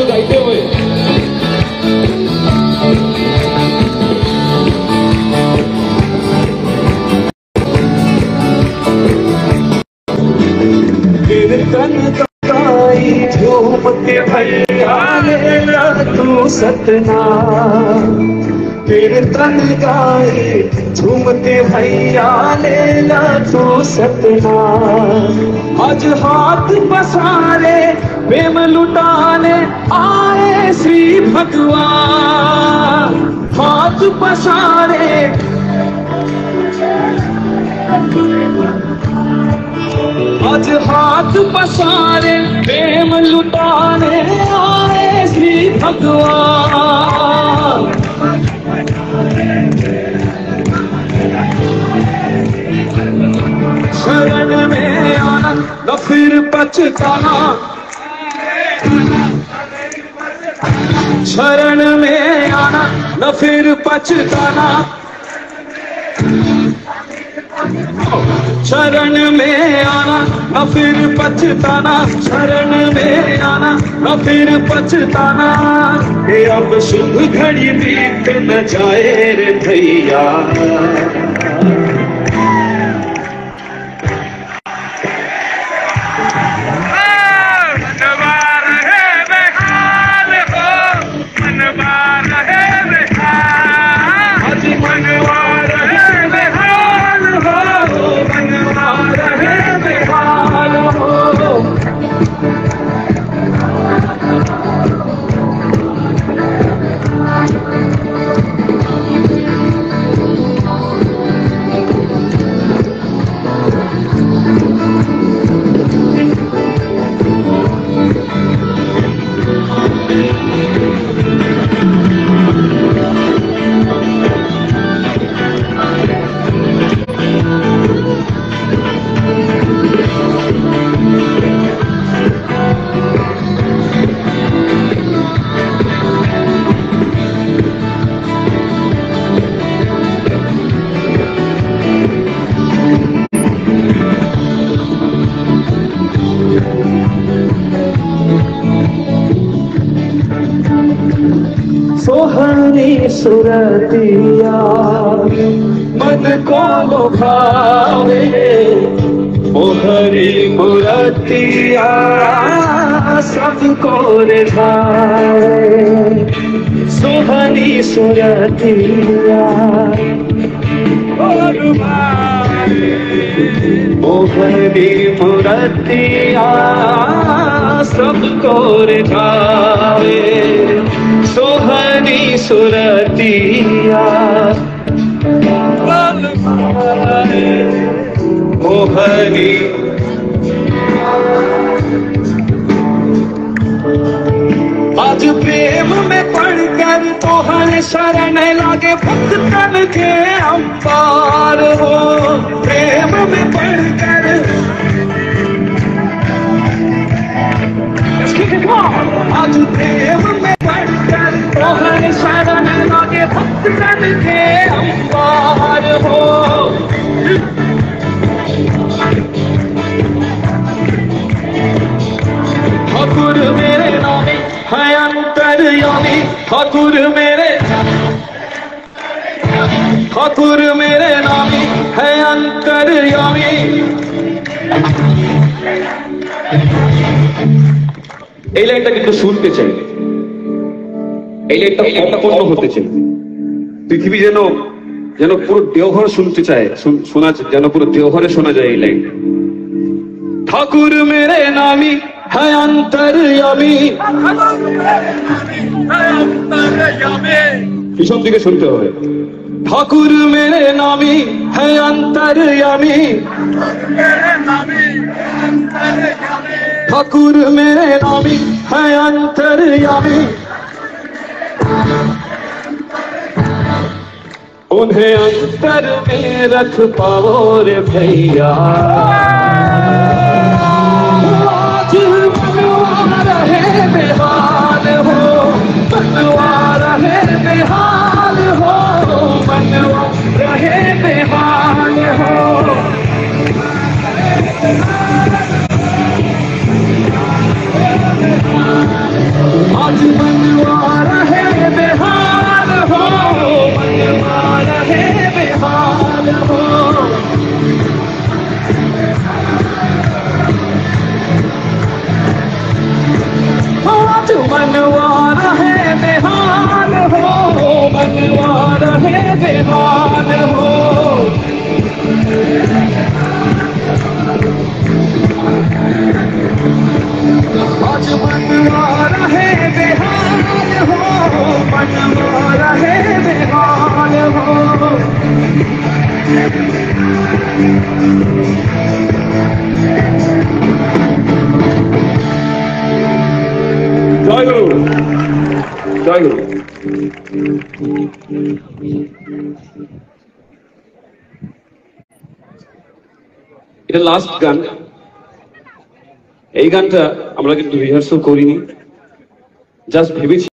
को गाते हुए। झूम के भैया लेला तू सतना, कीर्तन गाए झूम के भैया लेला तू सतना। आज हाथ पसारे प्रेम लुटाने आए श्री भगवान, हाथ पसारे आज हाथ पसारे प्रेम लुटाने आए श्री भगवान। शरण में आना न फिर पछताना, शरण में आना न फिर पछताना, शरण में आना न फिर पछताना, शरण में आना न फिर पछताना। ये अब शुभ घड़ी बीत न जाए रे भैया, सोहनी सुरतिया मन को लुभावे, मोहरी मुरतिया सबको रिझावे। सोहनी सुरतिया मोहरी मुरतिया सबको रिझावे। सोहनी सुरतिया मोहनी आज प्रेम में पढ़कर तोहर शरण लागे भक्तन के अवतार हो। प्रेम में पढ़कर आज प्रेम में पढ़कर तोहर शरण लागे भक्तन के अवतार हो। ठाकुर मेरे नामी है अंतर्यामी, ठाकुर मेरे नामी है अंतर्यामी। এই লাইনটা কিন্তু শুনতে চাই, এই লাইনটা সম্পূর্ণ হতে চাই। পৃথিবী যেন যেন পুরো দেওঘর শুনতে চায়, শোনা যেন পুরো দেওঘরে শোনা যায় এই লাইন। ঠাকুর মেরে নামি है अंतर्यामी, পিছন দিকে শুনতে হবে। ঠাকুর মেরে নামি है अंतर्यामी, ठाकुर मेरे नामी है अंतर्यामी। उन्हें अंतर में रख पाओ रे भैया, आज मनवा रहे बेहाल हो, मनवा रहे बेहाल हो, मनवा रहे बेहाल हो। आज मनवा रहे बेहाल हो, मनवा रहे बेहाल हो। आज मनवा रहे बेहाल हो, मनवा रहे बेहाल हो। आज मनवा रहे बेहाल हो, मनवा रहे बेहाल हो। जय गुरु, जय गुरु। এটা লাস্ট গান। এই গানটা আমরা কিন্তু রিহার্সাল করিনি, জাস্ট ভেবেছি